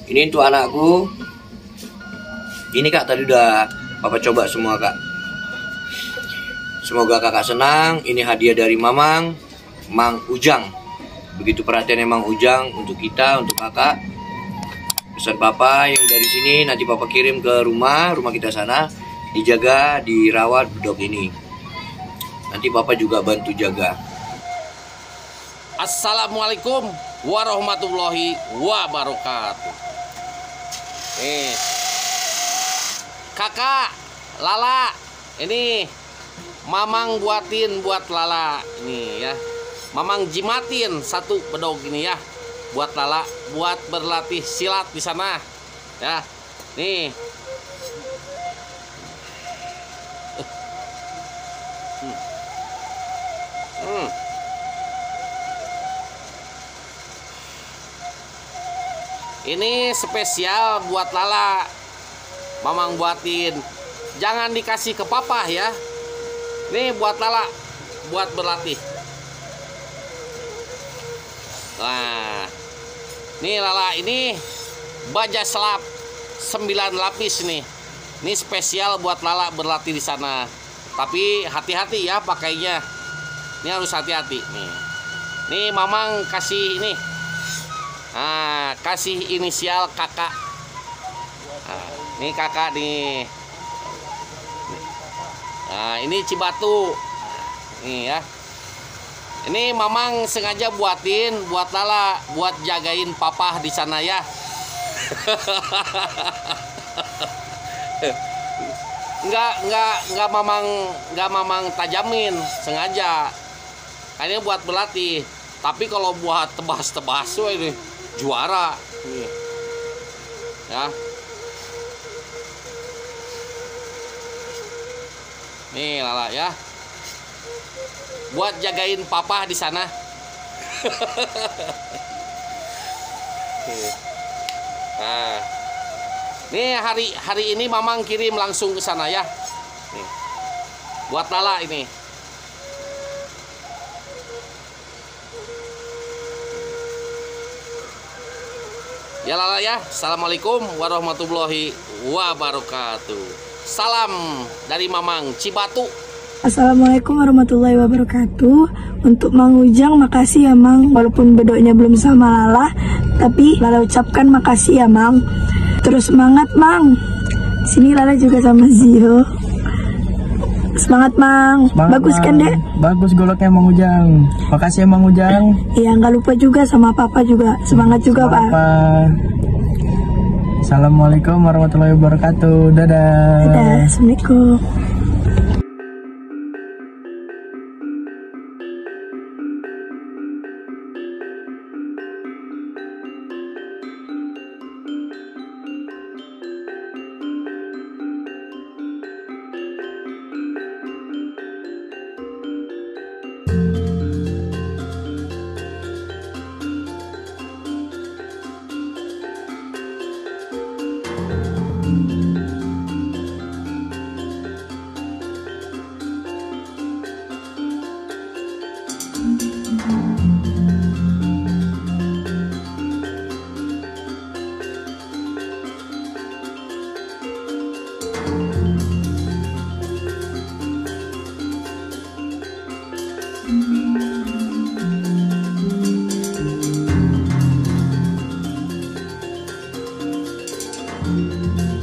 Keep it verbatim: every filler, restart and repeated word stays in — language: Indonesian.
Ini untuk anakku. Ini kak, tadi udah papa coba semua kak. Semoga kakak senang. Ini hadiah dari Mamang, Mang Ujang. Begitu perhatiannya Mang Ujang untuk kita, untuk kakak. Pesan papa yang dari sini nanti papa kirim ke rumah, rumah kita sana. Dijaga, dirawat bedok ini. Nanti papa juga bantu jaga. Assalamualaikum warahmatullahi wabarakatuh. Nih, kakak Lala, ini Mamang buatin buat Lala ini ya. Mamang jimatin satu bedog ini ya, buat Lala, buat berlatih silat di sana ya. Nih, hmm. Ini spesial buat Lala, Mamang buatin. Jangan dikasih ke papa ya. Nih buat Lala, buat berlatih. Nah, nih Lala, ini baja selap sembilan lapis nih. Ini spesial buat Lala berlatih di sana. Tapi hati-hati ya pakainya. Ini harus hati-hati nih. Nih Mamang kasih ini. Nah, kasih inisial kakak. Nah, ini kakak nih. Nah, ini Cibatu. Nih ya. Ini Mamang sengaja buatin buat Lala, buat jagain papa di sana ya. Enggak, enggak, enggak Mamang, enggak Mamang tajamin, sengaja. Ini buat berlatih. Tapi kalau buat tebas-tebas tuh ini juara nih. Ya. Nih Lala ya. Buat jagain papa di sana. Nah. Nih hari hari ini Mamang kirim langsung ke sana ya. Nih. Buat Lala ini. Ya Lala ya. Assalamualaikum warahmatullahi wabarakatuh. Salam dari Mamang Cibatu. Assalamualaikum warahmatullahi wabarakatuh. Untuk Mang Ujang, makasih ya Mang. Walaupun bedoknya belum sama Lala, tapi Lala ucapkan makasih ya Mang. Terus semangat Mang. Sini Lala juga sama Zio. Semangat Mang. Semangat, bagus Mang. Kan dek? Bagus goloknya Mang Ujang. Makasih ya Mang Ujang. Iya, nggak lupa juga sama Papa juga. Semangat juga Pak. Papa. Assalamualaikum warahmatullahi wabarakatuh. Dadah. Dadah. Assalamualaikum. Thank you.